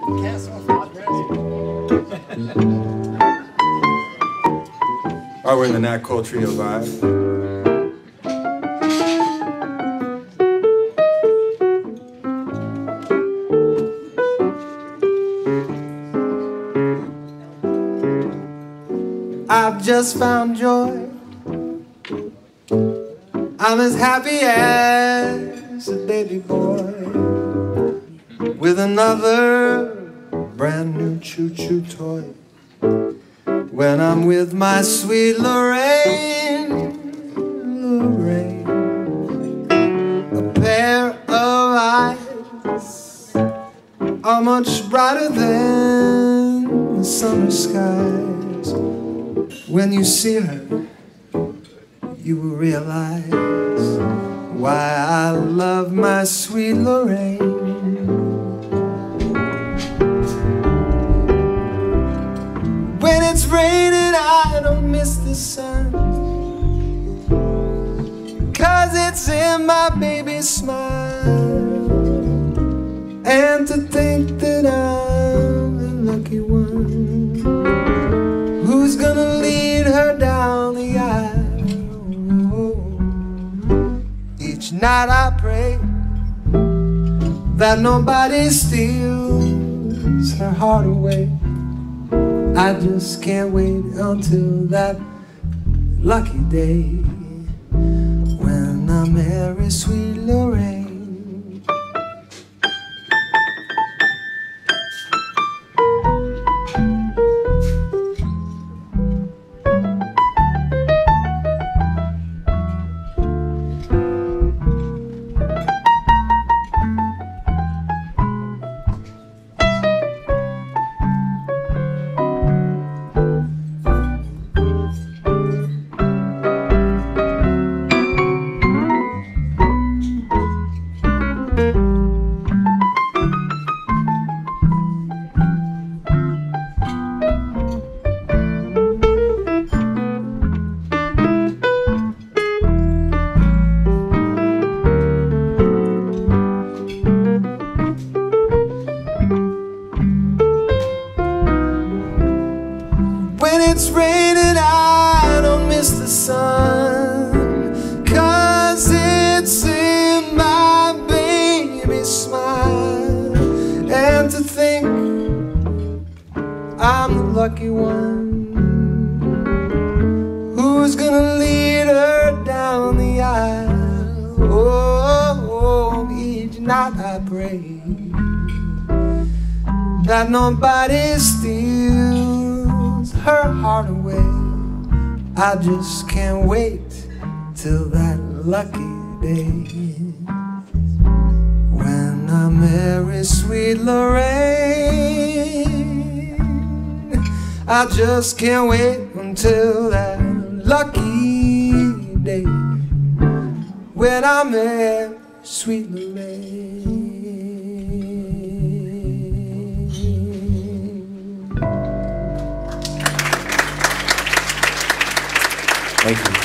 Oh, we're in the Nat Cole Trio vibe. I've just found joy. I'm as happy as a baby boy with another brand new choo-choo toy. When I'm with my sweet Lorraine, Lorraine, a pair of eyes are much brighter than the summer skies. When you see her, you will realize why I love my sweet Lorraine. When it's raining, I don't miss the sun, 'cause it's in my baby's smile. And to think that I'm the lucky one who's gonna lead her down the aisle. Each night I pray that nobody steals her heart away. I just can't wait until that lucky day when I marry sweet Lorraine. It's raining, I don't miss the sun, 'cause it's in my baby's smile. And to think I'm the lucky one who's gonna lead her down the aisle. Oh, each night I pray that nobody steals her heart away. I just can't wait till that lucky day when I marry sweet Lorraine. I just can't wait until that lucky day when I marry sweet Lorraine. Thank you.